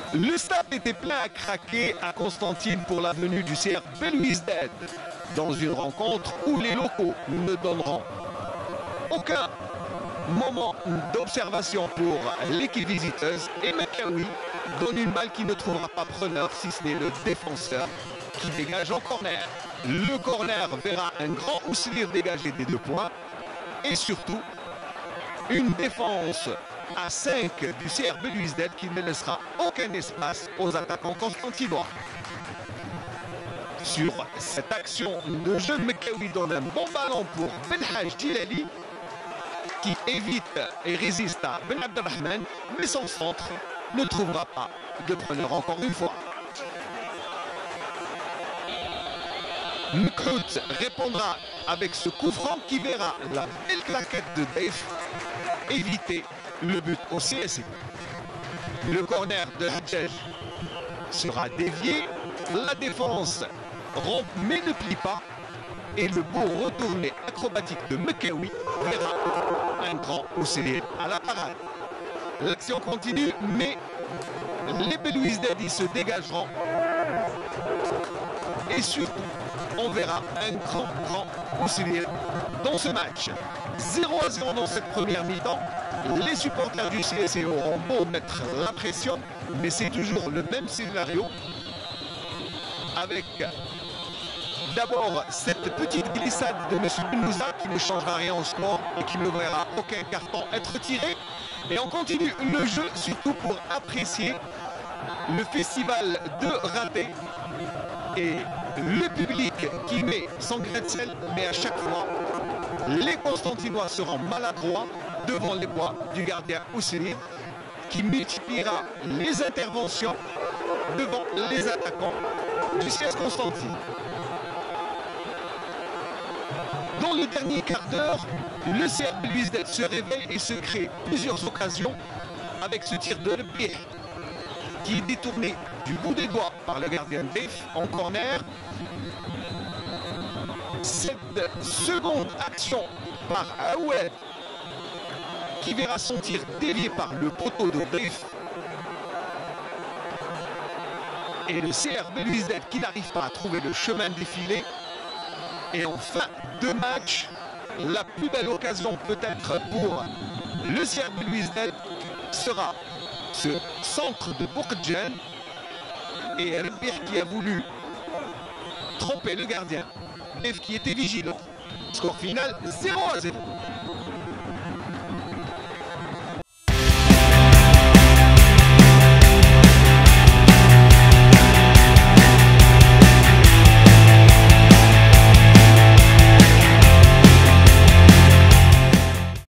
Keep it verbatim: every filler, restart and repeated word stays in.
Le stade était plein à craquer à Constantine pour la venue du C R Belouizdad, dans une rencontre où les locaux ne donneront aucun moment d'observation pour l'équipe visiteuse et Mekaoui donne une balle qui ne trouvera pas preneur si ce n'est le défenseur qui dégage en corner. Le corner verra un grand Ouslir dégager des deux points et surtout une défense à cinq du C R Belouizdad qui ne laissera aucun espace aux attaquants constantinois. Sur cette action de jeu, Mekaoui donne un bon ballon pour Benhaj Djilali qui évite et résiste à Ben Abdelrahman, mais son centre ne trouvera pas de preneur encore une fois. Mkout répondra avec ce coup franc qui verra la belle claquette de Dave éviter le but au C S I. Le corner de Hadjaj sera dévié, la défense rompt mais ne plie pas et le beau retourné acrobatique de Mekaoui verra un grand O C D à la parade. L'action continue mais les Belouizdadi se dégageront et surtout on verra un grand grand O C D dans ce match. zéro à zéro dans cette première mi-temps. Les supporters du C S I auront beau mettre la pression, mais c'est toujours le même scénario avec d'abord cette petite glissade de M. Benouza qui ne changera rien au score et qui ne verra aucun carton être tiré. Et on continue le jeu surtout pour apprécier le festival de ratés et le public qui met son grain de sel, mais à chaque fois, les Constantinois seront maladroits devant les bois du gardien Ousseline qui multipliera les interventions devant les attaquants du C S Constantine. Dans le dernier quart d'heure, le C R Belouizdad se réveille et se crée plusieurs occasions avec ce tir de Rebih qui est détourné du bout des doigts par le gardien Dave en corner. Cette seconde action par Aoued qui verra son tir dévié par le poteau de Dave. Et le C R Belouizdad qui n'arrive pas à trouver le chemin défilé. Et en fin de match, la plus belle occasion peut-être pour le C R Belouizdad sera ce centre de Bourkdjan et Rebih qui a voulu tromper le gardien. Dave qui était vigilant. Score final zéro à zéro.